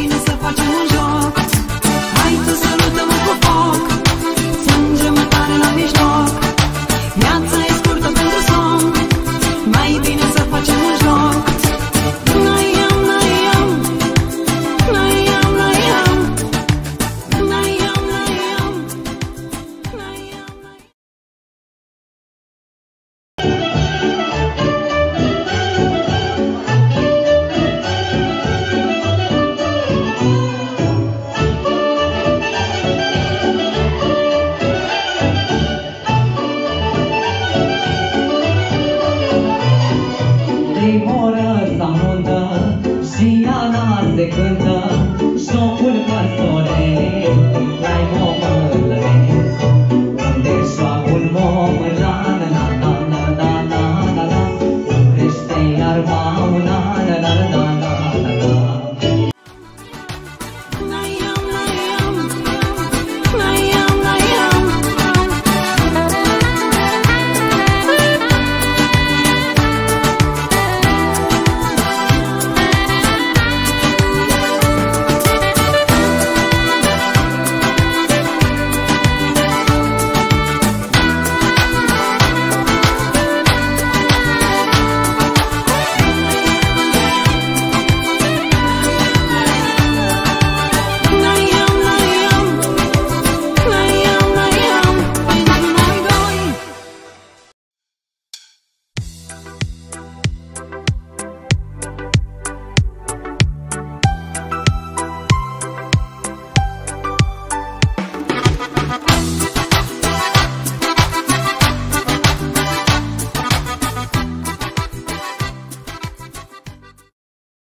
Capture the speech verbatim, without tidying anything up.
bine să facem un joc. Hai tu sărută-mă cu foc, strânge-mă tare la mijloc. Viața e scurtă pentru somn, mai bine să facem un joc. Naiam, naiam, naiam, naiam, naiam, naiam, naiam. Primora s-a muntă și Ana se cântă.